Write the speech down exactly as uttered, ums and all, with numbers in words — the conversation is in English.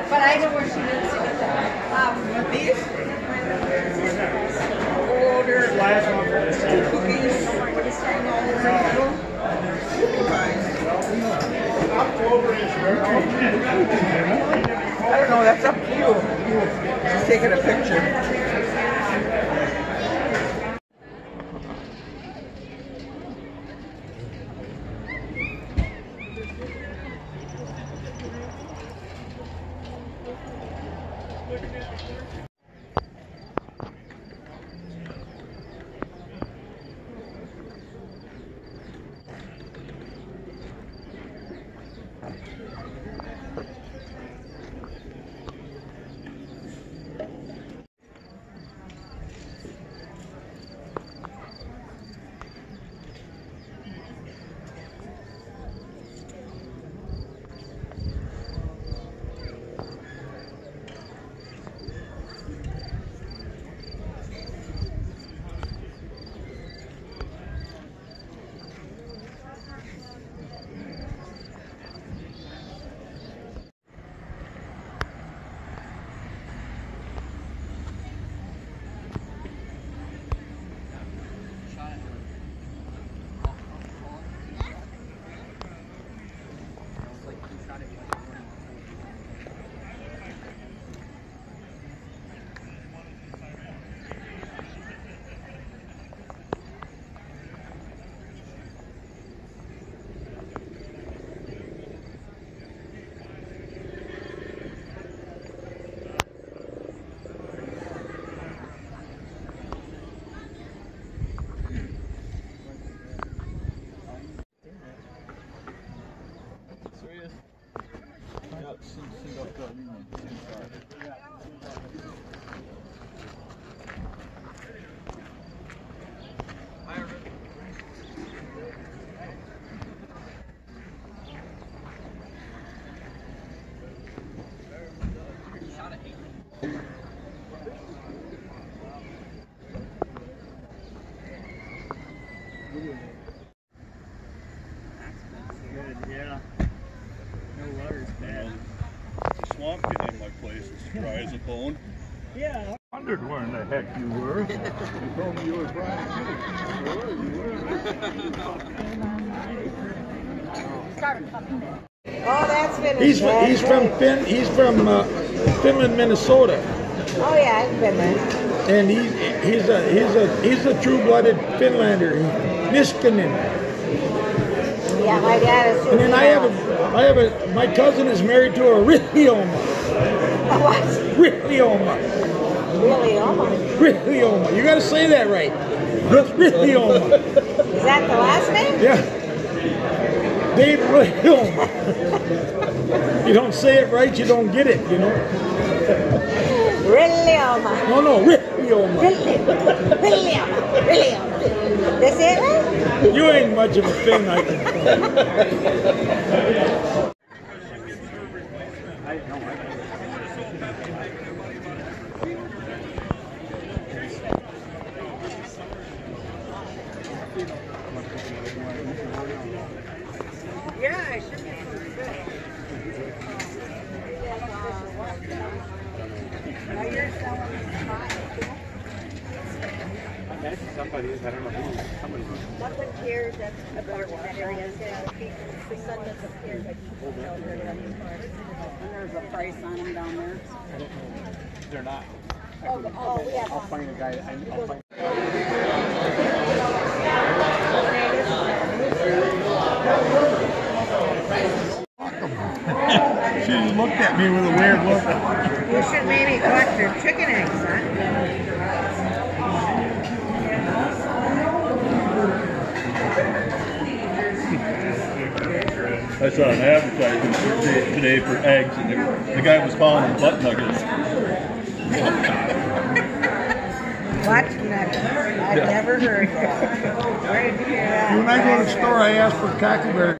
But I know where she lives to get them. Um, these? Older cookies. I don't know, that's up to you. Just taking a picture. Yeah. No water's bad. It's a swamp getting in my place. It's dry as a bone. Yeah. I wondered where in the heck you were. You told me you were Brian. Where you were? Oh, that's finished. He's from, he's from Fin. He's from uh, Finland, Minnesota, Oh yeah, I've been there. and he he's a he's a he's a true-blooded Finlander, Niskanen. Yeah, my dad is. And then I have a I have a my cousin is married to a Rilioma. What? Rilioma. Really? Oh. Rilioma. You got to say that right. Rilioma. Is that the last name? Yeah. Dave Rilioma. You don't say it right, you don't get it, you know. Rilioma. No, no, Rilioma. Rilioma. Rilioma. Rilioma. That's it, right? You ain't much of a thing, I can. Yeah, I should be good. Now you're selling mine. Somebody's, I don't know who, somebody's. Nothing here that's about that area. The sun doesn't appear, but you can tell they're running cars. And there's a price on them down there. They're not. Oh, oh, we have I'll find a guy. I, I'll find. She just looked at me with a weird look. You should maybe collect their chicken eggs, huh? I saw an advertisement today, today for eggs, and the, the guy was calling them butt nuggets. Butt nuggets. I've never heard that. Where did you hear that? When I go to the store, I ask for cockleberry.